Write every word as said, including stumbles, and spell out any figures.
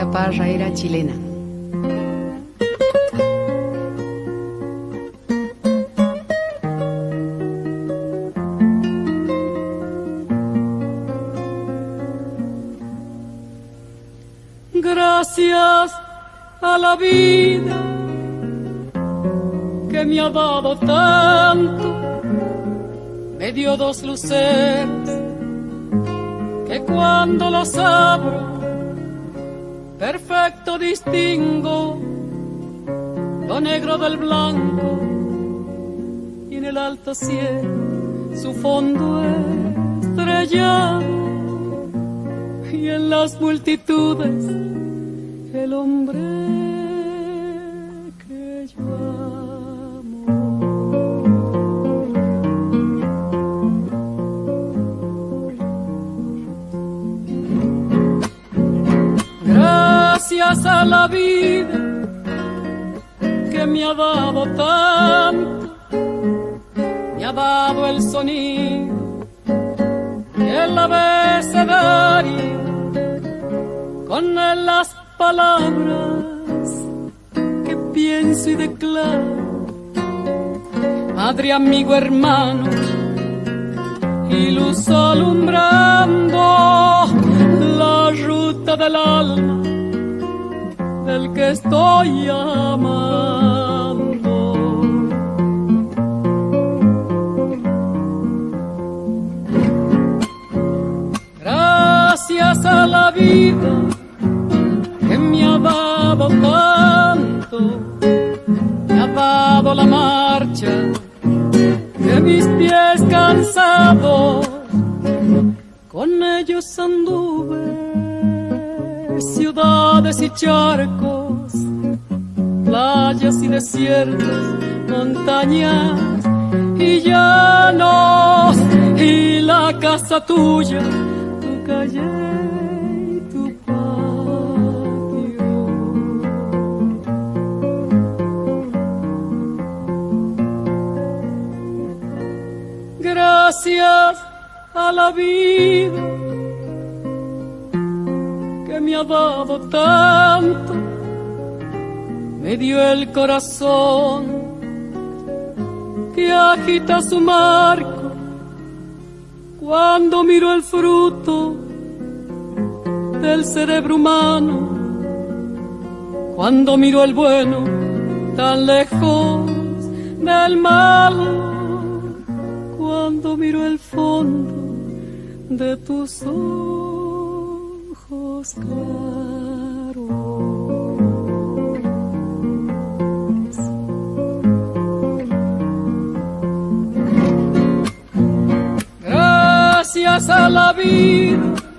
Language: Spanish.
Rita Parra era chilena. Gracias a la vida que me ha dado tanto, me dio dos luceros que cuando los abro perfecto distingo lo negro del blanco, y en el alto cielo su fondo estrellado, y en las multitudes el hombre que yo amo. Gracias a la vida que me ha dado tanto, me ha dado el sonido y el abecedario, con él las palabras que pienso y declaro. Madre, amigo, hermano y luz alumbrando la ruta del alma del que estoy amando. Gracias a la vida que me ha dado tanto, me ha dado la marcha de mis pies cansados, con ellos anduve ciudades y charcos, playas y desiertos, montañas y llanos, y la casa tuya, tu calle y tu patio. Gracias a la vida que me ha dado tanto, me dio el corazón que agita su marco cuando miro el fruto del cerebro humano, cuando miro el bueno tan lejos del mal, cuando miro el fondo de tus ojos claros. Gracias a la vida